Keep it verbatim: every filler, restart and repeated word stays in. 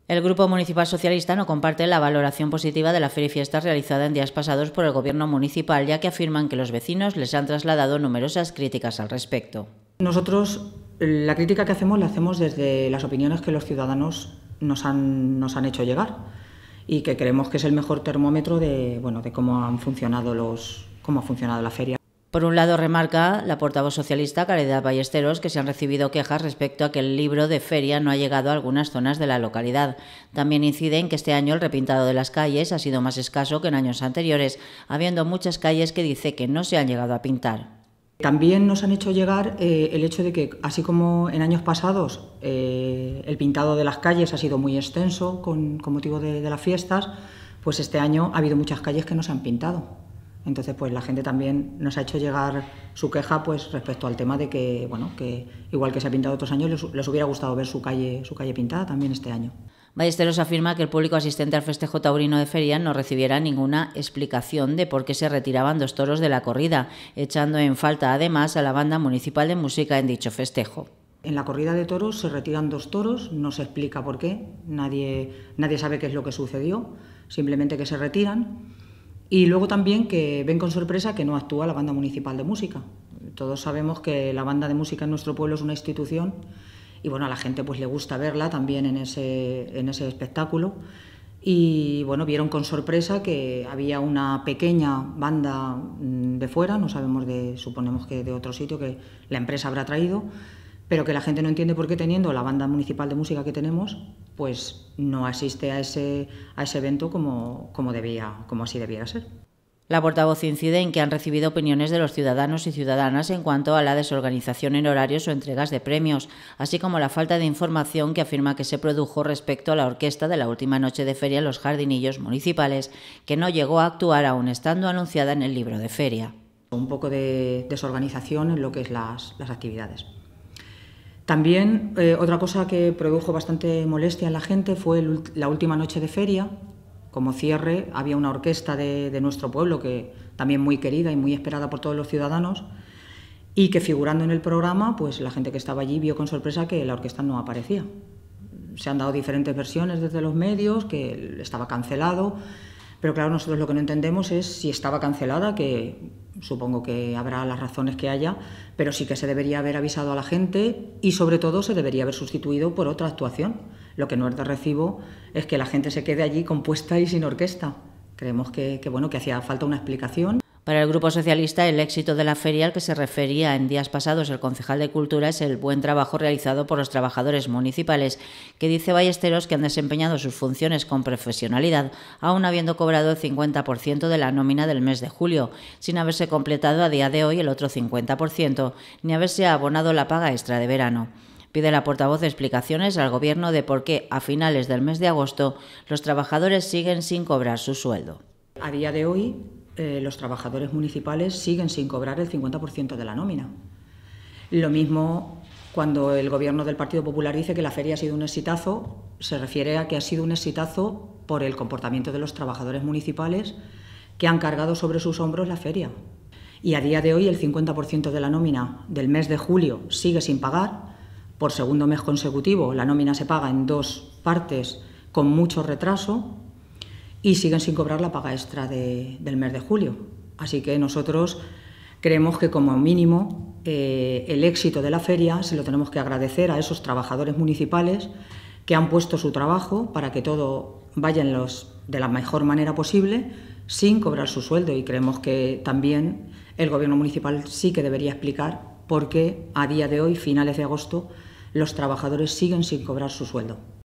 El Grupo Municipal Socialista no comparte la valoración positiva de la feria y fiestas realizada en días pasados por el Gobierno municipal, ya que afirman que los vecinos les han trasladado numerosas críticas al respecto. Nosotros la crítica que hacemos la hacemos desde las opiniones que los ciudadanos nos han, nos han hecho llegar y que creemos que es el mejor termómetro de, bueno, de cómo han funcionado los, cómo ha funcionado la feria. Por un lado, remarca la portavoz socialista Caridad Ballesteros que se han recibido quejas respecto a que el libro de feria no ha llegado a algunas zonas de la localidad. También incide en que este año el repintado de las calles ha sido más escaso que en años anteriores, habiendo muchas calles que dice que no se han llegado a pintar. También nos han hecho llegar eh, el hecho de que, así como en años pasados, eh, el pintado de las calles ha sido muy extenso con, con motivo de, de las fiestas, pues este año ha habido muchas calles que no se han pintado. Entonces, pues la gente también nos ha hecho llegar su queja pues respecto al tema de que, bueno, que igual que se ha pintado otros años, les, les hubiera gustado ver su calle, su calle pintada también este año. Ballesteros afirma que el público asistente al festejo taurino de feria no recibiera ninguna explicación de por qué se retiraban dos toros de la corrida, echando en falta además a la banda municipal de música en dicho festejo. En la corrida de toros se retiran dos toros, no se explica por qué, nadie, nadie sabe qué es lo que sucedió, simplemente que se retiran. Y luego también que ven con sorpresa que no actúa la banda municipal de música. Todos sabemos que la banda de música en nuestro pueblo es una institución y bueno, a la gente pues le gusta verla también en ese, en ese espectáculo. Y bueno, vieron con sorpresa que había una pequeña banda de fuera, no sabemos de, suponemos que de otro sitio que la empresa habrá traído, pero que la gente no entiende por qué teniendo la banda municipal de música que tenemos, pues no asiste a ese, a ese evento como, como, debía, como así debiera ser. La portavoz incide en que han recibido opiniones de los ciudadanos y ciudadanas en cuanto a la desorganización en horarios o entregas de premios, así como la falta de información que afirma que se produjo respecto a la orquesta de la última noche de feria en los jardinillos municipales, que no llegó a actuar aún estando anunciada en el libro de feria. Un poco de desorganización en lo que es las, las actividades. También eh, otra cosa que produjo bastante molestia en la gente fue el, la última noche de feria. Como cierre había una orquesta de, de nuestro pueblo que también muy querida y muy esperada por todos los ciudadanos y que figurando en el programa, pues la gente que estaba allí vio con sorpresa que la orquesta no aparecía. Se han dado diferentes versiones desde los medios, que estaba cancelado, pero claro, nosotros lo que no entendemos es si estaba cancelada, que supongo que habrá las razones que haya, pero sí que se debería haber avisado a la gente y sobre todo se debería haber sustituido por otra actuación. Lo que no es de recibo es que la gente se quede allí compuesta y sin orquesta. Creemos que, que, bueno, que hacía falta una explicación. Para el Grupo Socialista, el éxito de la feria al que se refería en días pasados el concejal de Cultura es el buen trabajo realizado por los trabajadores municipales, que dice Ballesteros que han desempeñado sus funciones con profesionalidad, aún habiendo cobrado el cincuenta por ciento de la nómina del mes de julio, sin haberse completado a día de hoy el otro cincuenta por ciento, ni haberse abonado la paga extra de verano. Pide la portavoz explicaciones al Gobierno de por qué, a finales del mes de agosto, los trabajadores siguen sin cobrar su sueldo. A día de hoy, Eh, los trabajadores municipales siguen sin cobrar el cincuenta por ciento de la nómina. Lo mismo cuando el Gobierno del Partido Popular dice que la feria ha sido un exitazo, se refiere a que ha sido un exitazo por el comportamiento de los trabajadores municipales que han cargado sobre sus hombros la feria. Y a día de hoy el cincuenta por ciento de la nómina del mes de julio sigue sin pagar. Por segundo mes consecutivo la nómina se paga en dos partes con mucho retraso y siguen sin cobrar la paga extra de, del mes de julio. Así que nosotros creemos que como mínimo eh, el éxito de la feria se lo tenemos que agradecer a esos trabajadores municipales que han puesto su trabajo para que todo vaya en los, de la mejor manera posible sin cobrar su sueldo, y creemos que también el Gobierno municipal sí que debería explicar por qué a día de hoy, finales de agosto, los trabajadores siguen sin cobrar su sueldo.